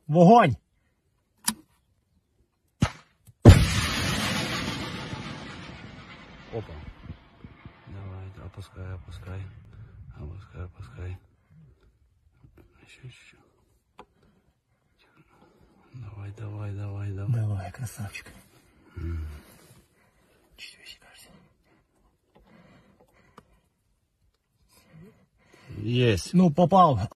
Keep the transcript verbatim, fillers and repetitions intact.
Вогонь! Опа. Давай, опускай, опускай. Опускай, опускай. Еще, еще. Давай, давай, давай, давай. Давай, красавчик. Mm. Есть. Ну, попал.